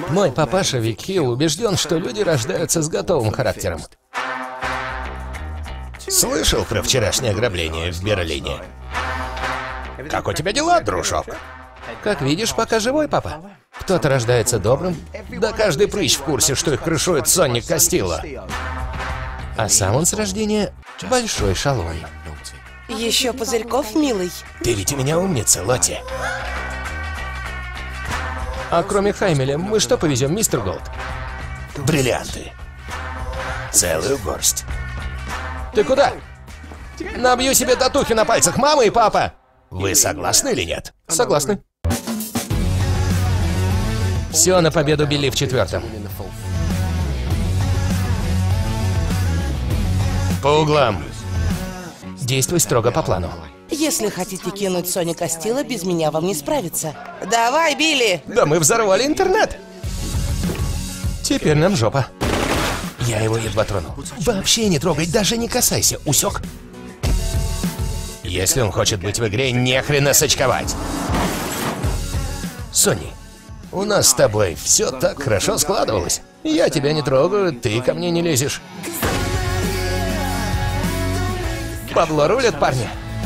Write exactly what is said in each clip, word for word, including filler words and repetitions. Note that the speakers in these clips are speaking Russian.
Мой папаша Вик Хилл убежден, что люди рождаются с готовым характером. Слышал про вчерашнее ограбление в Берлине? Как у тебя дела, дружок? Как видишь, пока живой, папа. Кто-то рождается добрым. Да каждый прыщ в курсе, что их крышует Соник Кастилла. А сам он с рождения большой шалун. Еще пузырьков, милый. Ты ведь у меня умница, Лотти. А кроме Хаймеля, мы что повезем, мистер Голд? Бриллианты. Целую горсть. Ты куда? Набью себе татухи на пальцах, мама и папа! Вы согласны или нет? Согласны. Все на победу Билли в четвертом. По углам. Действуй строго по плану. Если хотите кинуть Сони Кастилла, без меня вам не справиться. Давай, Билли! Да мы взорвали интернет! Теперь нам жопа. Я его едва тронул. Вообще не трогай, даже не касайся, усек? Если он хочет быть в игре, не хрена сочковать. Сони, у нас с тобой все так хорошо складывалось. Я тебя не трогаю, ты ко мне не лезешь. Бабло рулит, парни.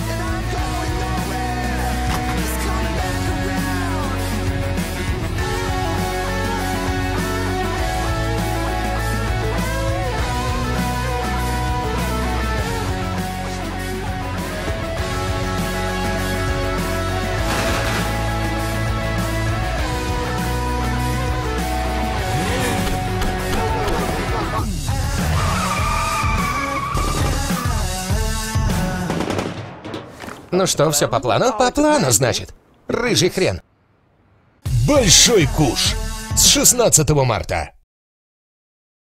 Ну что, все по плану? По плану, значит. Рыжий хрен. Большой куш с шестнадцатого марта.